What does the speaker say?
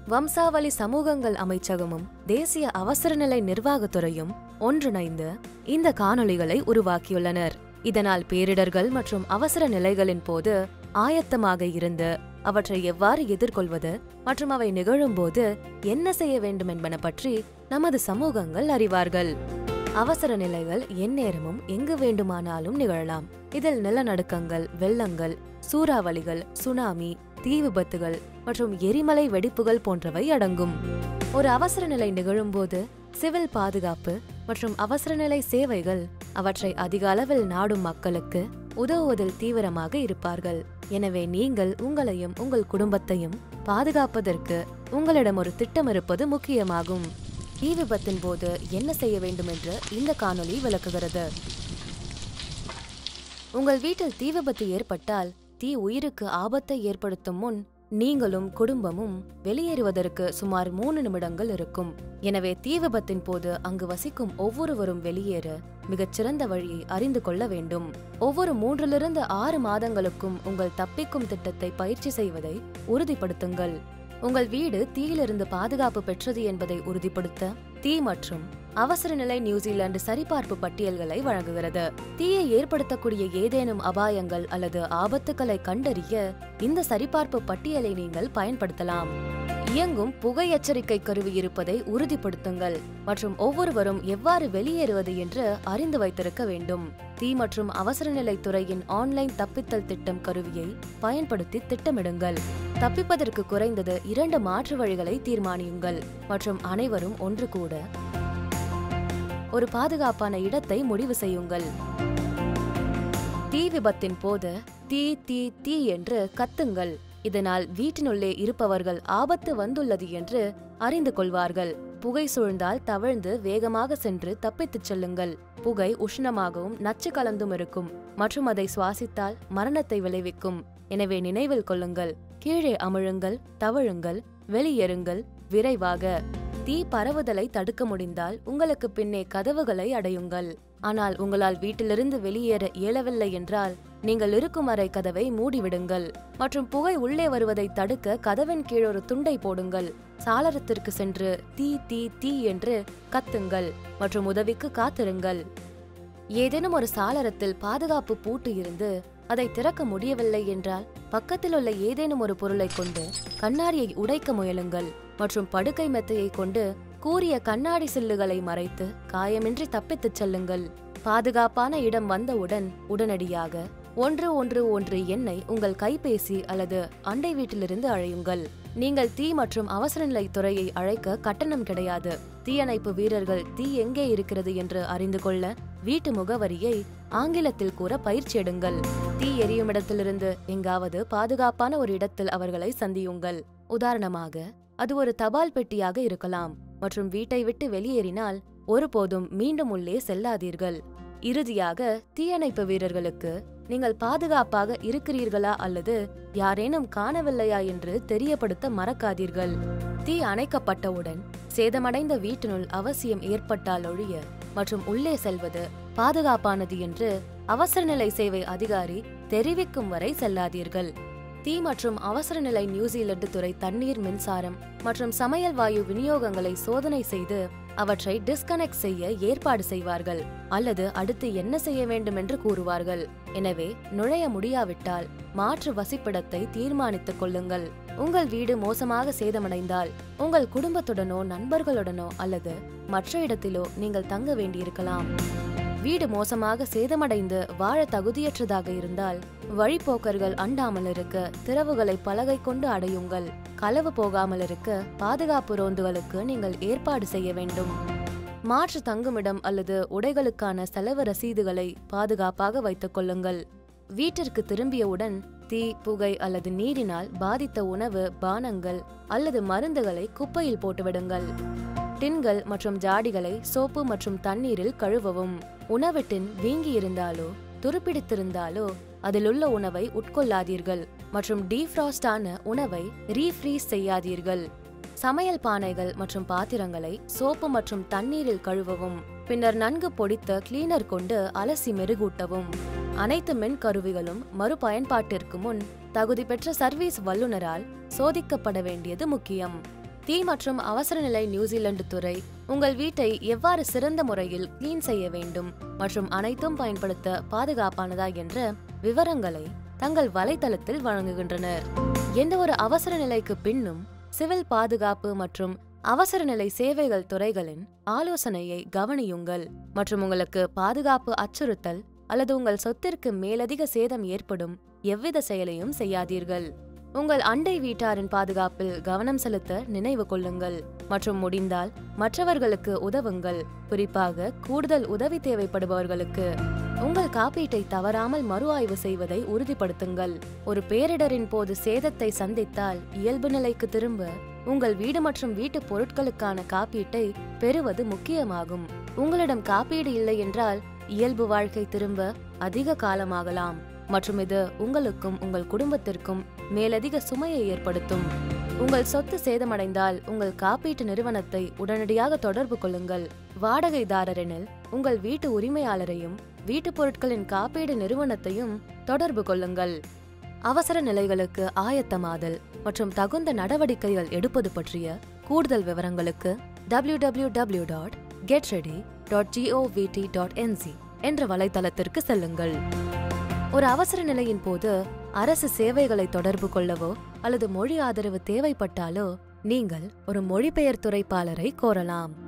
வம்சாவளி சமூகங்கள் அமைச்சகமும் தேசிய அவசரநிலை நிர்வாகத்துறையும் ஒன்றிணைந்து இந்த காணொளிகளை உருவாக்கியுள்ளனர். இதனால் பேரிடர்கள் மற்றும் அவசர நிலைகளின் போது ஆயத்தமாக இருந்து அவற்றை எவ்வாறு எதிர்கொள்வது மற்றும் அவை நிகழும்போது என்ன செய்ய வேண்டும் என்பன பற்றி நமது சமூகங்கள் அறிவார்கள். அவசர நிலைகள் எந்நேரமும் எங்கு வேண்டுமானாலும் நிகழலாம். இதில் நிலநடுக்கங்கள், வெள்ளங்கள், சூறாவளிகள், சுனாமி, தீ விபத்துகள் மற்றும் எரிமலை வெடிப்புகள் போன்றவை அடங்கும். ஒரு அவசர நிலை நிகழும்போது சிவில் பாதுகாப்பு மற்றும் அவசரநிலை சேவைகள் அவற்றை அதிக அளவில் நாடும் மக்களுக்கு உதவுவதில் தீவிரமாக இருப்பார்கள். எனவே நீங்கள் உங்களையும் உங்கள் குடும்பத்தையும் பாதுகாப்பதற்கு உங்களிடம் ஒரு திட்டம் இருப்பது முக்கியமாகும். தீ விபத்தின் போது என்ன செய்ய வேண்டும் என்று இந்த காணொளி விளக்குகிறது. உங்கள் வீட்டில் தீ விபத்து ஏற்பட்டால் தீ உயிருக்கு ஆபத்தை ஏற்படுத்தும் முன் நீங்களும் குடும்பமும் வெளியேறுவதற்கு சுமார் 3 நிமிடங்கள் இருக்கும். எனவே தீ விபத்தின் போது அங்கு வசிக்கும் ஒவ்வொருவரும் வெளியேற மிகச்சிறந்த வழியை அறிந்து கொள்ள வேண்டும். ஒவ்வொரு 3 to 6 மாதங்களுக்கும் உங்கள் தப்பிக்கும் திட்டத்தை பயிற்சி செய்வதை உறுதிப்படுத்துங்கள். உங்கள் வீடு தீயிலிருந்து பாதுகாப்பு பெற்றது என்பதை உறுதிப்படுத்த தீ மற்றும் அவசரநிலை நியூசிலாந்து சரிபார்ப்பு பட்டியல்களை வழங்குகிறது. தீயை ஏற்படுத்தக்கூடிய ஏதேனும் அபாயங்கள் அல்லது ஆபத்துக்களை கண்டறிய இந்த சரிபார்ப்பு பட்டியலை நீங்கள் பயன்படுத்தலாம். இயங்கும் புகை எச்சரிக்கை கருவி இருப்பதை உறுதிப்படுத்துங்கள் மற்றும் ஒவ்வொருவரும் எவ்வாறு வெளியேறுவது என்று அறிந்து வைத்திருக்க வேண்டும். தீ மற்றும் அவசரநிலை துறையின் ஆன்லைன் தப்பித்தல் திட்டம் கருவியை பயன்படுத்தி திட்டமிடுங்கள். தப்பிப்பதற்கு குறைந்தது 2 மாற்று வழிகளை தீர்மானியுங்கள் மற்றும் அனைவரும் ஒன்று கூட ஒரு பாதுகாப்பான இடத்தை முடிவு செய்யுங்கள். தீ விபத்தின் போது தீ தீ தீ என்று கத்துங்கள். இதனால் வீட்டினுள்ளே இருப்பவர்கள் ஆபத்து வந்துள்ளது என்று அறிந்து கொள்வார்கள். புகை சூழ்ந்தால் தவழ்ந்து வேகமாக சென்று தப்பித்துச் செல்லுங்கள். புகை உஷ்ணமாகவும் நச்சு கலந்தும் இருக்கும் மற்றும் அதை சுவாசித்தால் மரணத்தை விளைவிக்கும். எனவே நினைவில் கொள்ளுங்கள். கீழே அமிழுங்கள், தவழுங்கள், வெளியேறுங்கள் விரைவாக. தீ பரவுதலை தடுக்க முடிந்தால் உங்களுக்கு பின்னே கதவுகளை அடையுங்கள். ஆனால் உங்களால் வீட்டிலிருந்து வெளியேற இயலவில்லை என்றால் நீங்கள் இருக்கும் அறை கதவை மூடிவிடுங்கள் மற்றும் புகை உள்ளே வருவதை தடுக்க கதவின் கீழ் ஒரு துண்டை போடுங்கள். சாளரத்திற்கு சென்று தீ தீ தீ என்று கத்துங்கள் மற்றும் உதவிக்கு காத்திருங்கள். ஏதேனும் ஒரு சாளரத்தில் பாதுகாப்பு பூட்டு இருந்து அதை திறக்க முடியவில்லை என்றால் பக்கத்தில் உள்ள ஏதேனும் ஒரு பொருளை கொண்டு கண்ணாடியை உடைக்க முயலுங்கள் மற்றும் படுக்கை மெத்தையை கொண்டு கூரிய கண்ணாடி சில்லுகளை மறைத்து காயமின்றி தப்பித்துச் செல்லுங்கள். பாதுகாப்பான இடம் வந்தவுடன் உடனடியாக 111 எண்ணை உங்கள் கைபேசி அல்லது அண்டை வீட்டிலிருந்து அழையுங்கள். நீங்கள் தீ மற்றும் அவசரநிலை துறையை அழைக்க கட்டணம் கிடையாது. தீயணைப்பு வீரர்கள் தீ எங்கே இருக்கிறது என்று அறிந்து கொள்ள வீட்டு முகவரியை ஆங்கிலத்தில் கூற பயிற்சி எடுங்கள். தீ எரியும் இடத்திலிருந்து எங்காவது பாதுகாப்பான ஒரு இடத்தில் அவர்களை சந்தியுங்கள். உதாரணமாக அது ஒரு தபால் பெட்டியாக இருக்கலாம் மற்றும் வீட்டை விட்டு வெளியேறினால் ஒருபோதும் மீண்டும் உள்ளே செல்லாதீர்கள். இறுதியாக தீயணைப்பு வீரர்களுக்கு நீங்கள் பாதுகாப்பாக இருக்கிறீர்களா அல்லது யாரேனும் காணவில்லையா என்று தெரியப்படுத்த மறக்காதீர்கள். தீ அணைக்கப்பட்டவுடன் சேதமடைந்த வீட்டினுள் அவசியம் ஏற்பட்டால் ஒழிய மற்றும் உள்ளே செல்வது பாதுகாப்பானது என்று அவசரநிலை சேவை அதிகாரி தெரிவிக்கும் வரை செல்லாதீர்கள். தீ மற்றும் அவசரநிலை நியூசிலாந்து துறை தண்ணீர், மின்சாரம் மற்றும் சமையல் வாயு விநியோகங்களை சோதனை செய்து அவற்றை டிஸ்கனெக்ட் செய்ய ஏற்பாடு செய்வார்கள் அல்லது அடுத்து என்ன செய்ய வேண்டும் என்று கூறுவார்கள். எனவே நுழைய முடியாவிட்டால் மாற்று வசிப்பிடத்தை தீர்மானித்துக் கொள்ளுங்கள். உங்கள் வீடு மோசமாக சேதமடைந்தால் உங்கள் குடும்பத்துடனோ நண்பர்களுடனோ அல்லது மற்ற இடத்திலோ நீங்கள் தங்க வேண்டியிருக்கலாம். வீடு மோசமாக சேதமடைந்து வாழ தகுதியற்றதாக இருந்தால் வழிப்போக்கர்கள் அண்டாமல் இருக்க திறவுகளை பலகை கொண்டு அடையுங்கள். களவு போகாமல் இருக்க பாதுகாப்பு ரோந்துகளுக்கு நீங்கள் ஏற்பாடு செய்ய வேண்டும். மாற்று தங்குமிடம் அல்லது உடைகளுக்கான செலவு ரசீதுகளை பாதுகாப்பாக வைத்துக் கொள்ளுங்கள். வீட்டிற்கு திரும்பியவுடன் தீ, புகை அல்லது நீரினால் பாதித்த உணவு, பானங்கள் அல்லது மருந்துகளை குப்பையில் போட்டுவிடுங்கள். டின்கள் மற்றும் ஜாடிகளை சோப்பு மற்றும் தண்ணீரில் கழுவவும். உணவு டின் வீங்கி இருந்தாலோ துருப்பிடித்திருந்தாலோ அதிலுள்ள உணவை உட்கொள்ளாதீர்கள் மற்றும் டீஃப்ராஸ்டான உணவை ரீஃப்ரீஸ் செய்யாதீர்கள். சமையல் பானைகள் மற்றும் பாத்திரங்களை சோப்பு மற்றும் தண்ணீரில் கழுவவும். பின்னர் நன்கு பொடித்த கிளீனர் கொண்டு அலசி மெருகூட்டவும். அனைத்து மின் கருவிகளும் மறுபயன்பாட்டிற்கு முன் தகுதி பெற்ற சர்வீஸ் வல்லுநரால் சோதிக்கப்பட வேண்டியது முக்கியம். தீ மற்றும் அவசரநிலை நியூசிலாந்து துறை உங்கள் வீட்டை எவ்வாறு சிறந்த முறையில் கிளீன் செய்ய வேண்டும் மற்றும் அனைத்தும் பயன்படுத்த பாதுகாப்பானதா என்ற விவரங்களை தங்கள் வலைத்தளத்தில் வழங்குகின்றனர். எந்த ஒரு அவசர நிலைக்கு பின்னும் சிவில் பாதுகாப்பு மற்றும் அவசரநிலை சேவைகள் துறைகளின் ஆலோசனையை கவனியுங்கள் மற்றும் உங்களுக்கு பாதுகாப்பு அச்சுறுத்தல் அல்லது உங்கள் சொத்திற்கு மேலதிக சேதம் ஏற்படும் எவ்வித செயலையும் செய்யாதீர்கள். உங்கள் அண்டை வீட்டாரின் பாதுகாப்பில் கவனம் செலுத்த நினைவு கொள்ளுங்கள் மற்றும் முடிந்தால் மற்றவர்களுக்கு உதவுங்கள், குறிப்பாக கூடுதல் உதவி தேவைப்படுபவர்களுக்கு. உங்கள் காப்பீட்டை தவறாமல் மறு ஆய்வு செய்வதை உறுதிப்படுத்துங்கள். ஒரு பேரிடரின் போது சேதத்தை சந்தித்தால் இயல்பு நிலைக்கு திரும்ப உங்கள் வீடு மற்றும் வீட்டு பொருட்களுக்கான காப்பீட்டை பெறுவது முக்கியமாகும். உங்களிடம் காப்பீடு இல்லை என்றால் இயல்பு வாழ்க்கை திரும்ப அதிக காலமாகலாம் மற்றும் இது உங்களுக்கும் உங்கள் குடும்பத்திற்கும் மேலதிக சுமையை ஏற்படுத்தும். உங்கள் சொத்து சேதமடைந்தால் உங்கள் காப்பீட்டு நிறுவனத்தை உடனடியாக தொடர்பு கொள்ளுங்கள். வாடகைதாரரெனில் உங்கள் வீட்டு உரிமையாளரையும் வீட்டு பொருட்களின் காப்பீடு நிறுவனத்தையும் தொடர்பு கொள்ளுங்கள். அவசர நிலைகளுக்கு ஆயத்தமாதல் மற்றும் தகுந்த நடவடிக்கைகள் எடுப்பது பற்றிய கூடுதல் விவரங்களுக்கு www.getready.govt.nz என்ற வலைத்தளத்திற்கு செல்லுங்கள். ஒரு அவசர நிலையின் போது அரசு சேவைகளை தொடர்பு கொள்ளவோ அல்லது மொழி ஆதரவு தேவைப்பட்டாலோ நீங்கள் ஒரு மொழிபெயர்த்துரைப்பாளரை கோரலாம்.